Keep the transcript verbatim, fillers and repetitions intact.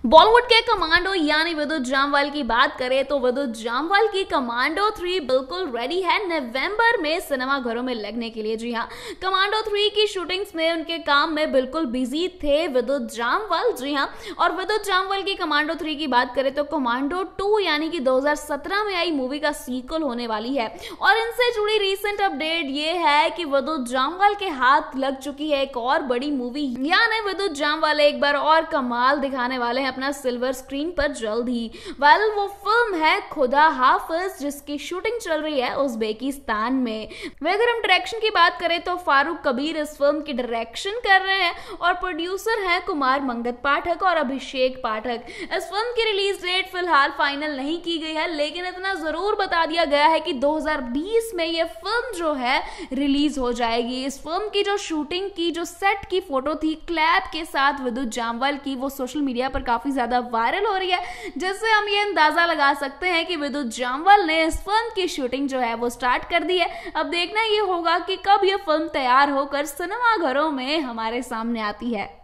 बॉलीवुड के कमांडो यानी विद्युत जामवाल की बात करें तो विद्युत जामवाल की कमांडो थ्री बिल्कुल रेडी है नवंबर में सिनेमा घरों में लगने के लिए। जी हाँ, कमांडो थ्री की शूटिंग्स में उनके काम में बिल्कुल बिजी थे विद्युत जामवाल। जी हाँ, और विद्युत जामवाल की कमांडो थ्री की बात करें तो कमांडो टू यानी कि दो हज़ार सत्रह में आई मूवी का सीक्वल होने वाली है। और इनसे जुड़ी रीसेंट अपडेट ये है कि विद्युत जामवाल के हाथ लग चुकी है एक और बड़ी मूवी, यानी विद्युत जामवाल एक बार और कमाल दिखाने वाले हैं अपना सिल्वर स्क्रीन पर जल्द ही। वेल वो फिल्म है खुदा हाफिज, जिसकी शूटिंग चल रही है उज्बेकिस्तान में। वे अगर हम डायरेक्शन की बात करें तो फारूक कबीर इस फिल्म की डायरेक्शन कर रहे हैं और प्रोड्यूसर हैं कुमार मंगत पाठक और अभिषेक पाठक। इस फिल्म की रिलीज डेट फिलहाल फाइनल नहीं की गई है, लेकिन इतना जरूर बता दिया गया है कि दो हज़ार बीस में यह फिल्म जो है रिलीज हो जाएगी। इस फिल्म की जो शूटिंग की जो सेट की फोटो थी क्लैप के साथ विद्युत जामवाल की, वो सोशल मीडिया पर काफी ज्यादा वायरल हो रही है, जिससे हम ये अंदाजा लगा सकते हैं कि विद्युत जामवाल ने इस फिल्म की शूटिंग जो है वो स्टार्ट कर दी है। अब देखना ये होगा कि कब ये फिल्म तैयार होकर सिनेमा घरों में हमारे सामने आती है।